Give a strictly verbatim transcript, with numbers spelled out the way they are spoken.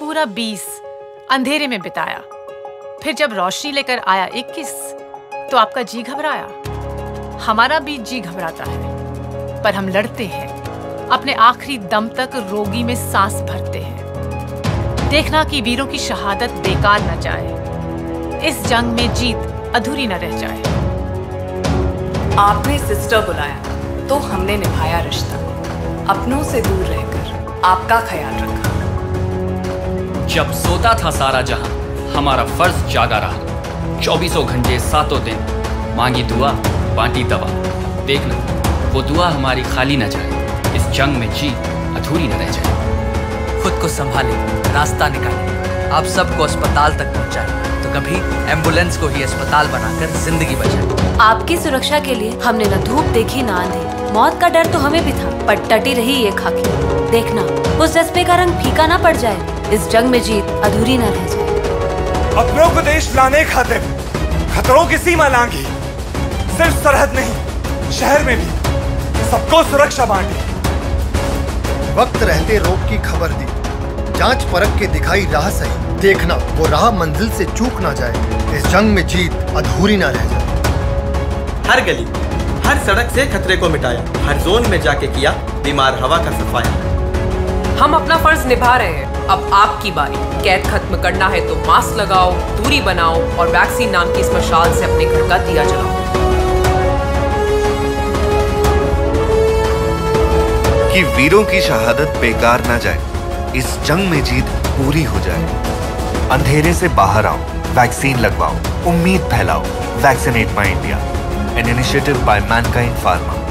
पूरा बीस अंधेरे में बिताया। फिर जब रोशनी लेकर आया इक्कीस, तो आपका जी घबराया। हमारा भी जी घबराता है, पर हम लड़ते हैं, अपने आखिरी दम तक रोगी में सांस भरते हैं। देखना कि वीरों की शहादत बेकार न जाए, इस जंग में जीत अधूरी न रह जाए। आपने सिस्टर बुलाया तो हमने निभाया रिश्ता, अपनों से दूर रहकर आपका ख्याल रखा। जब सोता था सारा जहां, हमारा फर्ज जागा रहा। चौबीसों घंटे सातों दिन मांगी दुआ, बांटी दवा। देखना वो दुआ हमारी खाली न जाए, इस जंग में जीत अधूरी न रह जाए। खुद को संभाले, रास्ता निकाले, आप सबको अस्पताल तक पहुंचाए, तो कभी एम्बुलेंस को ही अस्पताल बनाकर जिंदगी बचाए। आपकी सुरक्षा के लिए हमने न धूप देखी न आंधी, मौत का डर तो हमें भी था, पर टटी रही ये खाकी। देखना उस जज्बे का रंग फीका ना पड़ जाए, इस जंग में जीत अधूरी न रह जाए। अपनों को देश लाने खातिर खतरों की सीमा लांघी, सिर्फ सरहद नहीं शहर में भी सबको सुरक्षा बांटी। वक्त रहते रोग की खबर दी, जांच परख के दिखाई राह सही। देखना वो राह मंजिल से चूक ना जाए, इस जंग में जीत अधूरी ना रह जाए। हर गली हर सड़क से खतरे को मिटाया, हर जोन में जाके किया बीमार हवा का सफाया। हम अपना फर्ज निभा रहे हैं, अब आपकी बारी। कैद खत्म करना है तो मास्क लगाओ, दूरी बनाओ और वैक्सीन नाम की इस मशाल से अपने घर का दिया जलाओ। कि वीरों की शहादत बेकार ना जाए, इस जंग में जीत पूरी हो जाए। अंधेरे से बाहर आओ, वैक्सीन लगवाओ, उम्मीद फैलाओ। Vaccinate my India, an initiative by Mankind pharma.